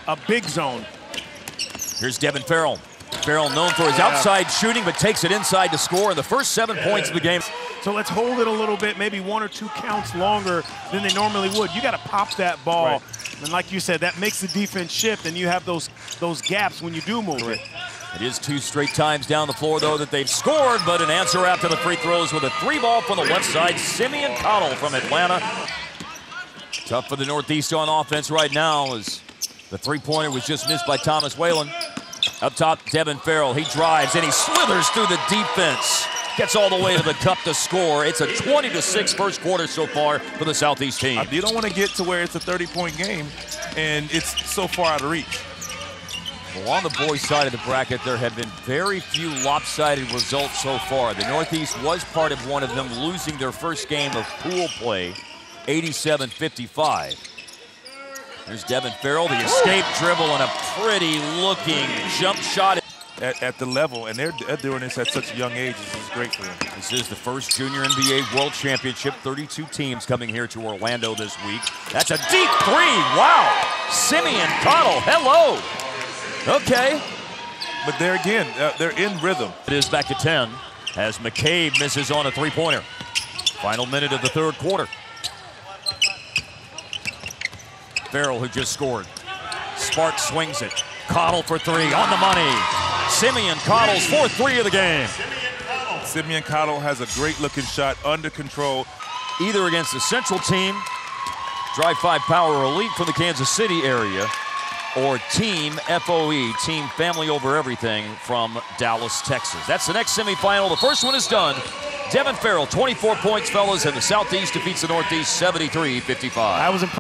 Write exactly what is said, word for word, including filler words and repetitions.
a big zone. Here's Devin Farrell. Farrell known for his yeah. outside shooting, but takes it inside to score in the first seven points of the game. So let's hold it a little bit, maybe one or two counts longer than they normally would. You got to pop that ball. Right. And like you said, that makes the defense shift, and you have those, those gaps when you do move it. It is two straight times down the floor, though, that they've scored, but an answer after the free throws with a three ball from the left side. Simeon Cottle from Atlanta. Tough for the Northeast on offense right now as the three-pointer was just missed by Thomas Whalen. Up top, Devin Farrell. He drives, and he slithers through the defense. Gets all the way to the cup to score. It's a twenty to six first quarter so far for the Southeast team. You don't want to get to where it's a thirty-point game, and it's so far out of reach. Well, on the boys' side of the bracket, there have been very few lopsided results so far. The Northeast was part of one of them, losing their first game of pool play, eighty-seven fifty-five. There's Devin Farrell, the escape dribble, and a pretty-looking jump shot. At, at the level, and they're, they're doing this at such a young age. This is great for them. This is the first Junior N B A World Championship. thirty-two teams coming here to Orlando this week. That's a deep three. Wow. Simeon Cottle, hello. Okay. But there again, uh, they're in rhythm. It is back to ten as McCabe misses on a three-pointer. Final minute of the third quarter. Farrell, who just scored. Sparks swings it. Cottle for three, on the money. Simeon Cottle's fourth three of the game. Simeon Cottle has a great-looking shot, under control. Either against the Central team, Drive five Power Elite from the Kansas City area, or Team F O E, Team Family Over Everything from Dallas, Texas. That's the next semifinal. The first one is done. Devin Farrell, twenty-four points, fellas, and the Southeast defeats the Northeast seventy-three fifty-five. I was impressed.